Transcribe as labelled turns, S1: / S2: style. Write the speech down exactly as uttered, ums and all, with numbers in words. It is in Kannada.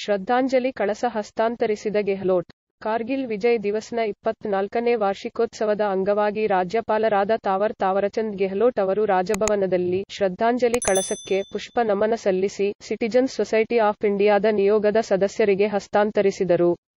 S1: ಶ್ರದ್ಧಾಂಜಲಿ ಕಳಸ ಹಸ್ತಾಂತರಿಸಿದ ಗೆಹ್ಲೋಟ್. ಕಾರ್ಗಿಲ್ ವಿಜಯ್ ದಿವಸ್ನ ಇಪ್ಪತ್ತನಾಲ್ಕನೇ ವಾರ್ಷಿಕೋತ್ಸವದ ಅಂಗವಾಗಿ ರಾಜ್ಯಪಾಲರಾದ ತಾವರ್ ತಾವರಚಂದ್ ಗೆಹ್ಲೋಟ್ ಅವರು ರಾಜಭವನದಲ್ಲಿ ಶ್ರದ್ಧಾಂಜಲಿ ಕಳಸಕ್ಕೆ ಪುಷ್ಪ ನಮನ ಸಲ್ಲಿಸಿ ಸಿಟಿಜನ್ಸ್ ಸೊಸೈಟಿ ಆಫ್ ಇಂಡಿಯಾದ ನಿಯೋಗದ ಸದಸ್ಯರಿಗೆ ಹಸ್ತಾಂತರಿಸಿದರು.